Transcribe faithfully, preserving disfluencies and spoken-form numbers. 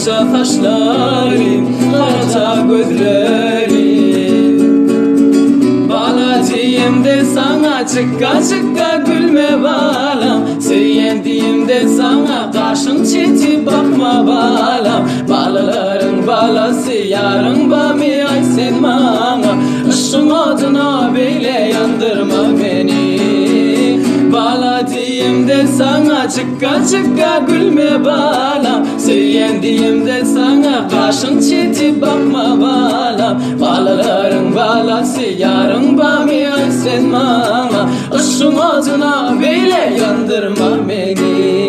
başa taşlarım, karaca gözlerim. Bala diyemde sana çıkka çıkka gülme balam, sevyendiğimde sana kaşın çiti bakma balam. Balaların balası yarın bami ay sen bana, ışın adına böyle yandırma beni. Bala diyemde sana çıkka çıkka gülme balam, sevyendiğimde sana kaşın çiti bakma balam. Balaların balası yarın bami ay sen bana, ışın adına böyle yandırma beni.